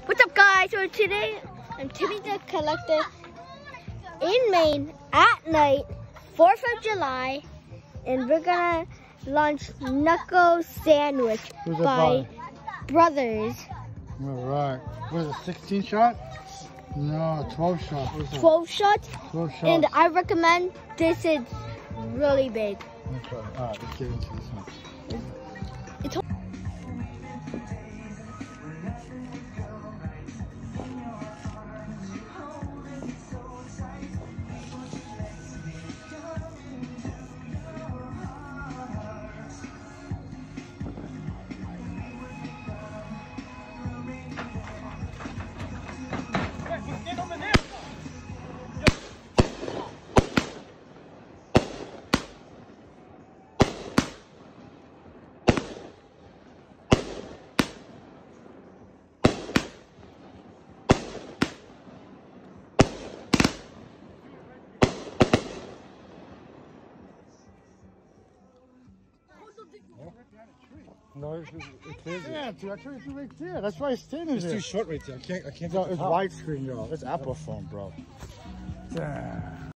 What's up, guys? So today I'm Timmy the Collector in Maine at night, 4th of July, and we're gonna launch Knuckle Sandwich by Brothers. All right. What is it, 16 shot? No, 12 shot. 12 shots? 12 shots. And I recommend this is really big. Okay. All right, let's get into this one. It's No, it's yeah, dude, I told you right there. That's why it's standing there. It's too short right there. I can't. No, it's widescreen, yo. It's Apple phone, bro. Damn.